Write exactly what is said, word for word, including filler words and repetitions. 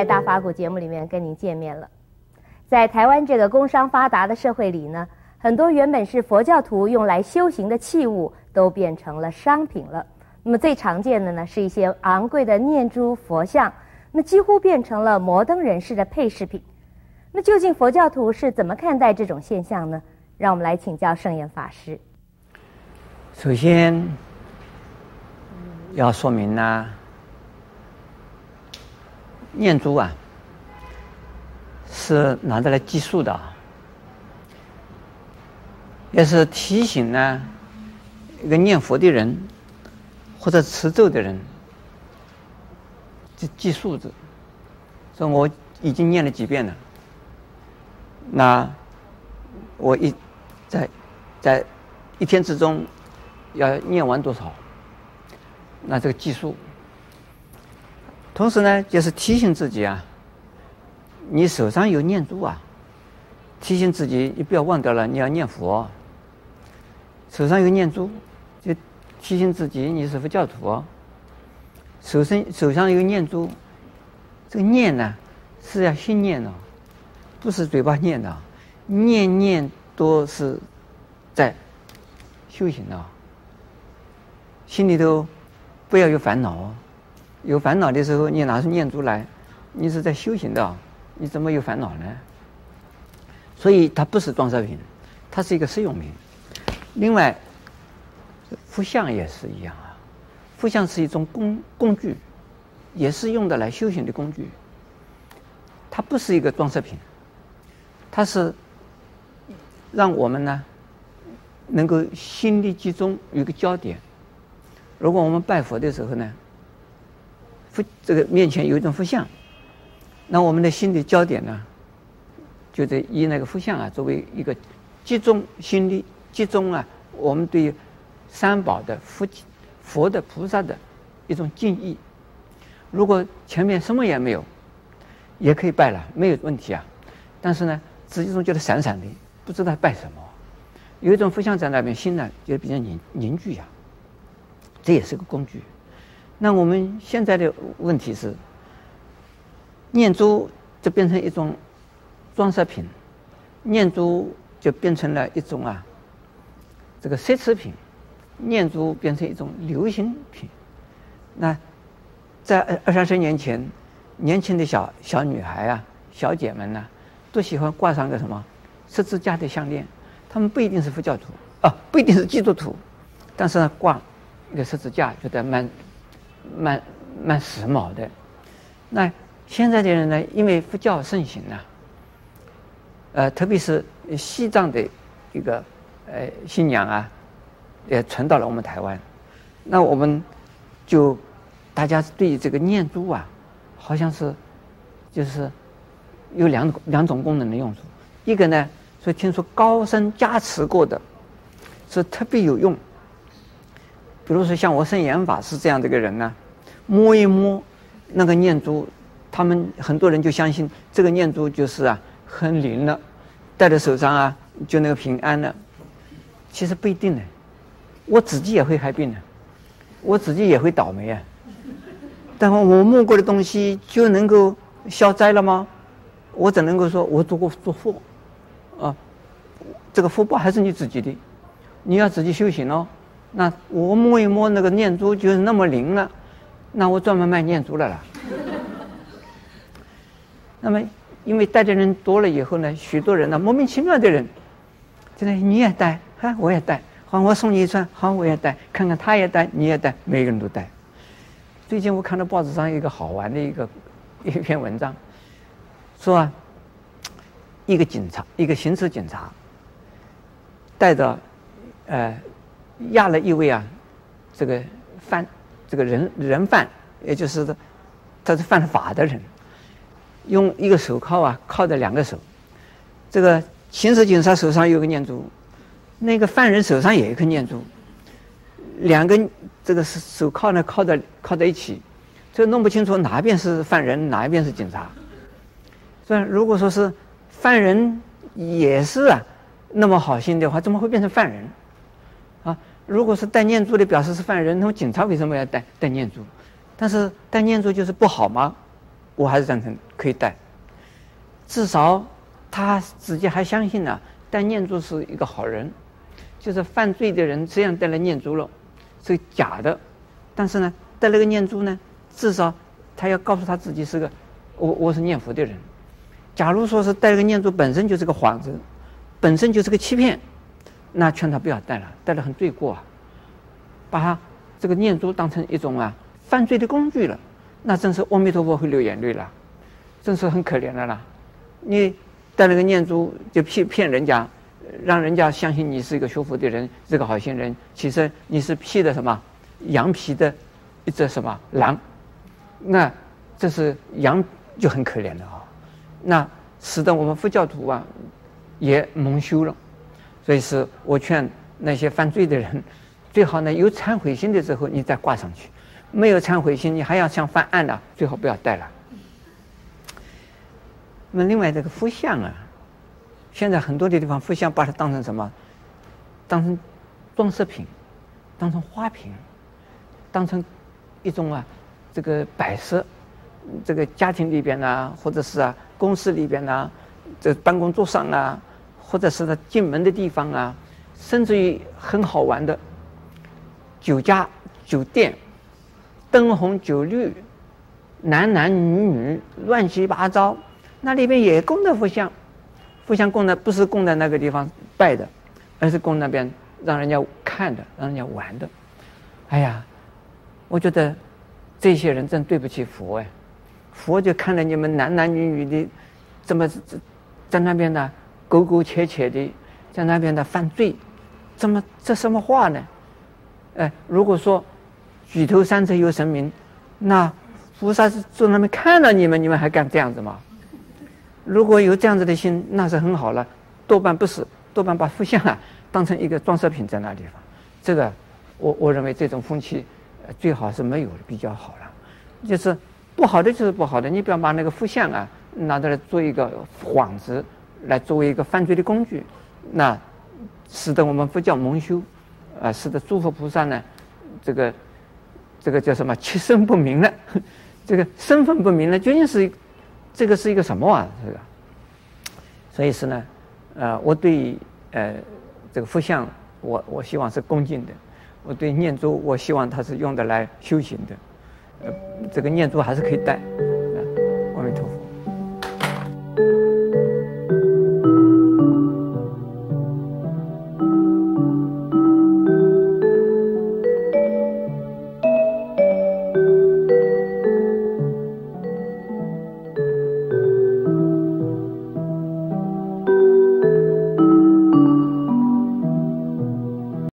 在大法古节目里面跟您见面了。在台湾这个工商发达的社会里呢，很多原本是佛教徒用来修行的器物都变成了商品了。那么最常见的呢是一些昂贵的念珠佛像，那几乎变成了摩登人士的配饰品。那究竟佛教徒是怎么看待这种现象呢？让我们来请教圣严法师。 首先要说明呢、啊，念珠啊是拿得来计数的，也是提醒呢一个念佛的人或者持咒的人就记数字，说我已经念了几遍了，那我一在在一天之中要念完多少，那这个计数。同时呢，就是提醒自己啊，你手上有念珠啊，提醒自己你不要忘掉了，你要念佛。手上有念珠，就提醒自己你是佛教徒哦。手上手上有念珠，这个念呢是要心念的，不是嘴巴念的，念念都是在修行的。心里头不要有烦恼哦，有烦恼的时候你拿出念珠来，你是在修行的，你怎么有烦恼呢？所以它不是装饰品，它是一个实用品。另外佛像也是一样啊，佛像是一种工工具，也是用的来修行的工具，它不是一个装饰品，它是让我们呢能够心力集中，有一个焦点。如果我们拜佛的时候呢，佛这个面前有一种佛像，那我们的心的焦点呢，就得以那个佛像啊作为一个集中心力、集中啊我们对三宝的佛佛的菩萨的一种敬意。如果前面什么也没有，也可以拜了，没有问题啊。但是呢，自己中觉得闪闪的，不知道拜什么。有一种佛像在那边，心呢就比较凝凝聚呀、啊。这也是个工具。那我们现在的问题是，念珠就变成一种装饰品，念珠就变成了一种啊，这个奢侈品，念珠变成一种流行品。那在二三十年前，年轻的小小女孩啊、小姐们呢、啊，都喜欢挂上个什么十字架的项链。他们不一定是佛教徒啊，不一定是基督徒，但是呢，挂一个十字架觉得蛮蛮蛮时髦的。那现在的人呢，因为佛教盛行啊，呃，特别是西藏的一个呃信仰啊，也传到了我们台湾。那我们就大家对这个念珠啊，好像是就是有两两种功能的用处。一个呢，所以听说高僧加持过的，是特别有用。比如说像我圣严法师这样的一个人呢，摸一摸那个念珠，他们很多人就相信这个念珠就是啊很灵了，戴在手上啊就那个平安了。其实不一定呢，我自己也会害病的，我自己也会倒霉啊。但我摸过的东西就能够消灾了吗？我只能够说我做过做佛啊，这个福报还是你自己的，你要自己修行哦。那我摸一摸那个念珠就是那么灵了，那我专门卖念珠了啦。那么因为带的人多了以后呢，许多人呢莫名其妙的人，真的你也带，啊我也带，好我送你一串，好我也带，看看他也带，你也带，每个人都带。最近我看到报纸上一个好玩的一个一篇文章，说啊，一个警察，一个刑事警察，带着呃。押了一位啊，这个犯这个人人犯，也就是他是犯法的人，用一个手铐啊铐着两个手。这个刑事警察手上有个念珠，那个犯人手上也有一颗念珠，两个这个手铐呢铐在铐在一起，这弄不清楚哪一边是犯人，哪一边是警察。所以如果说是犯人也是啊那么好心的话，怎么会变成犯人？啊，如果是戴念珠的表示是犯人，那么警察为什么要戴戴念珠？但是戴念珠就是不好吗？我还是赞成可以戴，至少他自己还相信呢、啊，戴念珠是一个好人，就是犯罪的人这样戴了念珠了，是假的，但是呢，戴了个念珠呢，至少他要告诉他自己是个我我是念佛的人。假如说是戴了个念珠本身就是个幌子，本身就是个欺骗，那劝他不要戴了，戴了很罪过啊，把他这个念珠当成一种啊犯罪的工具了，那真是阿弥陀佛会流眼泪了，真是很可怜的啦。你戴了个念珠就骗骗人家，让人家相信你是一个修佛的人，是个好心人，其实你是披的什么羊皮的一只什么狼，那这是羊就很可怜了啊。那使得我们佛教徒啊也蒙羞了，所以是我劝那些犯罪的人，最好呢有忏悔心的时候你再挂上去，没有忏悔心你还要想犯案了，最好不要戴了。那么另外这个佛像啊，现在很多的地方佛像把它当成什么？当成装饰品，当成花瓶，当成一种啊这个摆设，这个家庭里边啊，或者是啊公司里边啊，这办公桌上啊，或者是他进门的地方啊，甚至于很好玩的酒家、酒店，灯红酒绿，男男女女乱七八糟，那里边也供的佛像，佛像供的不是供在那个地方拜的，而是供那边让人家看的，让人家玩的。哎呀，我觉得这些人真对不起佛哎，佛就看着你们男男女女的这么在那边的苟苟且且的，在那边的犯罪，怎么这什么话呢？哎，如果说举头三尺有神明，那菩萨是坐那边看了你们，你们还敢这样子吗？如果有这样子的心，那是很好了，多半不是，多半把佛像啊当成一个装饰品在那地方。这个我我认为这种风气最好是没有的比较好了。就是不好的就是不好的，你不要把那个佛像啊拿出来做一个幌子，来作为一个犯罪的工具，那使得我们佛教蒙羞，啊，使得诸佛菩萨呢，这个这个叫什么其身不明了，这个身份不明了，究竟是这个是一个什么啊？这个，所以是呢，呃，我对呃这个佛像，我我希望是恭敬的；我对念珠，我希望它是用的来修行的。呃，这个念珠还是可以戴。啊，阿弥陀佛。